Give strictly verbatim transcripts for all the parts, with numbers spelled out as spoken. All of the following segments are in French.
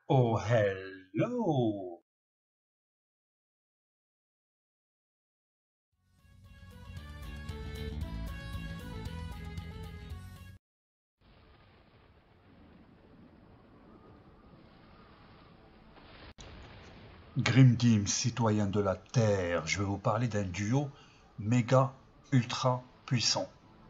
Oh, hello! Grim Team, citoyens de la Terre, je vais vous parler d'un duo méga ultra puissant.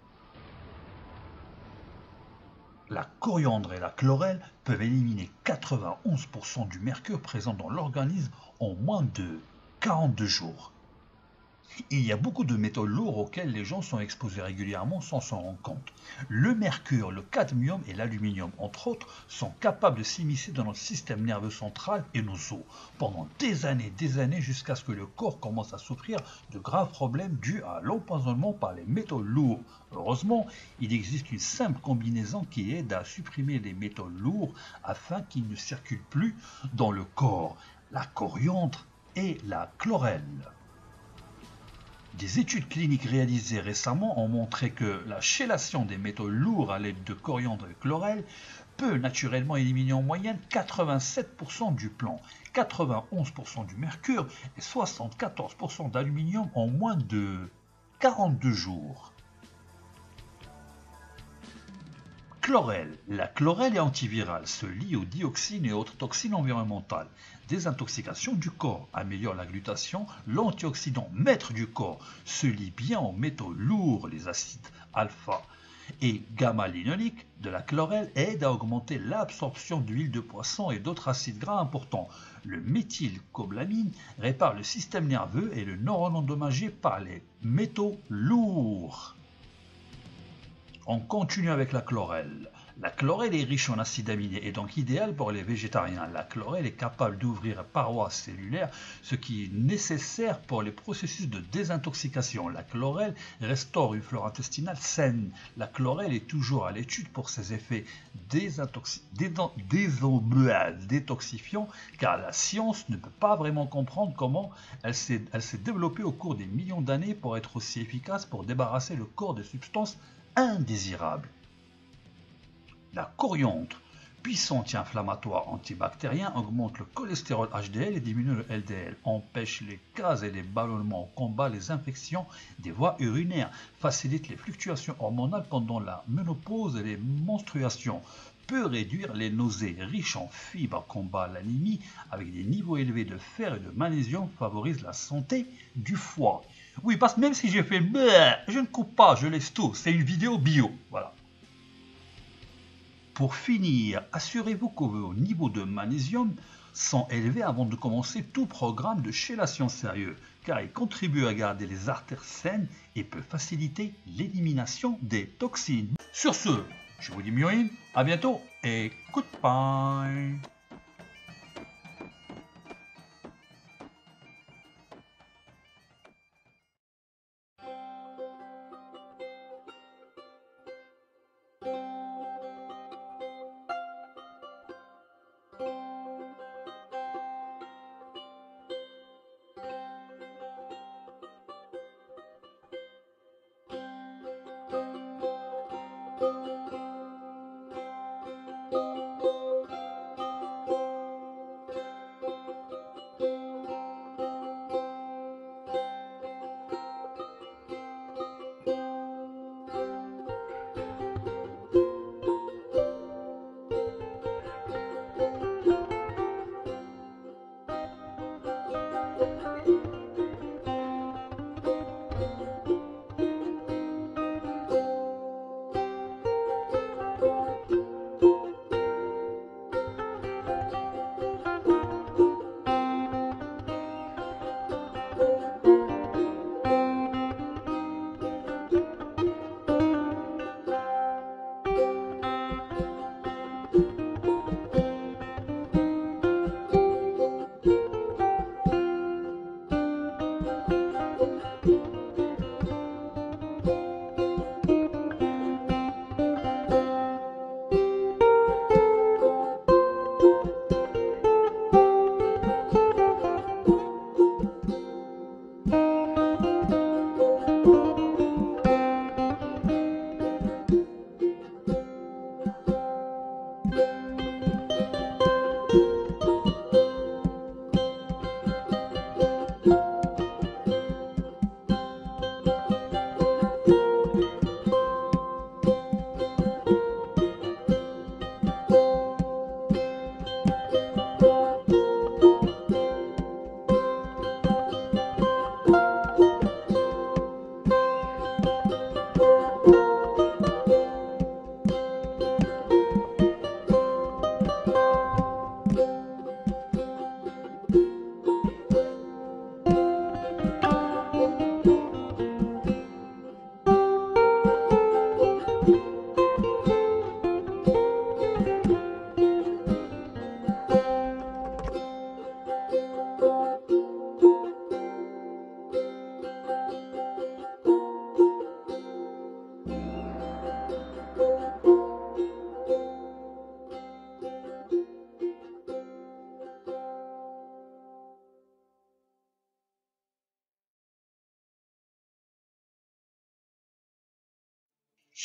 La coriandre et la chlorelle peuvent éliminer quatre-vingt-onze pour cent du mercure présent dans l'organisme en moins de quarante-deux jours. Il y a beaucoup de métaux lourds auxquels les gens sont exposés régulièrement sans s'en rendre compte. Le mercure, le cadmium et l'aluminium, entre autres, sont capables de s'immiscer dans notre système nerveux central et nos os pendant des années, des années, jusqu'à ce que le corps commence à souffrir de graves problèmes dus à l'empoisonnement par les métaux lourds. Heureusement, il existe une simple combinaison qui aide à supprimer les métaux lourds afin qu'ils ne circulent plus dans le corps: la coriandre et la chlorelle. Des études cliniques réalisées récemment ont montré que la chélation des métaux lourds à l'aide de coriandre et chlorelle peut naturellement éliminer en moyenne quatre-vingt-sept pour cent du plomb, quatre-vingt-onze pour cent du mercure et soixante-quatorze pour cent d'aluminium en moins de quarante-deux jours. Chlorelle. La chlorelle est antivirale, se lie aux dioxines et autres toxines environnementales. Désintoxication du corps, améliore la glutation, l'antioxydant maître du corps, se lie bien aux métaux lourds, les acides alpha et gamma-linoliques de la chlorelle aide à augmenter l'absorption d'huile de poisson et d'autres acides gras importants. Le méthylcoblamine répare le système nerveux et le neurone endommagé par les métaux lourds. On continue avec la chlorelle. La chlorelle est riche en acides aminés et donc idéale pour les végétariens. La chlorelle est capable d'ouvrir les parois cellulaires, ce qui est nécessaire pour les processus de désintoxication. La chlorelle restaure une flore intestinale saine. La chlorelle est toujours à l'étude pour ses effets détoxifiants, car la science ne peut pas vraiment comprendre comment elle s'est développée au cours des millions d'années pour être aussi efficace pour débarrasser le corps des substances indésirables. La coriandre, puissant anti-inflammatoire antibactérien, augmente le cholestérol H D L et diminue le L D L, empêche les gaz et les ballonnements, combat les infections des voies urinaires, facilite les fluctuations hormonales pendant la ménopause et les menstruations, peut réduire les nausées, riche en fibres, combat l'anémie avec des niveaux élevés de fer et de magnésium, favorise la santé du foie. Oui, parce que même si j'ai fait bleh, je ne coupe pas, je laisse tout, c'est une vidéo bio, voilà. Pour finir, assurez-vous que vos niveaux de magnésium sont élevés avant de commencer tout programme de chélation sérieux, car il contribue à garder les artères saines et peut faciliter l'élimination des toxines. Sur ce, je vous dis mioïne, à bientôt et goodbye.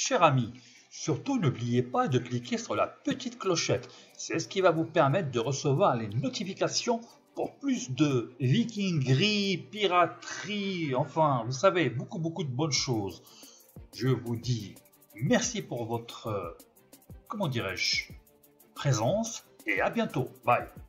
Cher ami, surtout n'oubliez pas de cliquer sur la petite clochette. C'est ce qui va vous permettre de recevoir les notifications pour plus de vikingerie, piraterie, enfin, vous savez, beaucoup beaucoup de bonnes choses. Je vous dis merci pour votre, euh, comment dirais-je, présence et à bientôt. Bye.